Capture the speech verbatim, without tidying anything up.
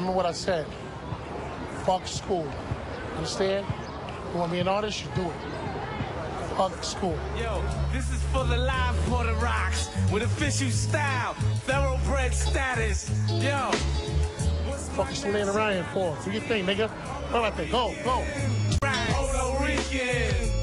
Remember what I said. Fuck school. Understand? You want to be an artist, you do it. Fuck school. Yo, this is for the live for the rocks with official style, thoroughbred status. Yo. Fuck you still laying around here for? Do your thing, nigga. What about that? Go, go. Puerto Rican.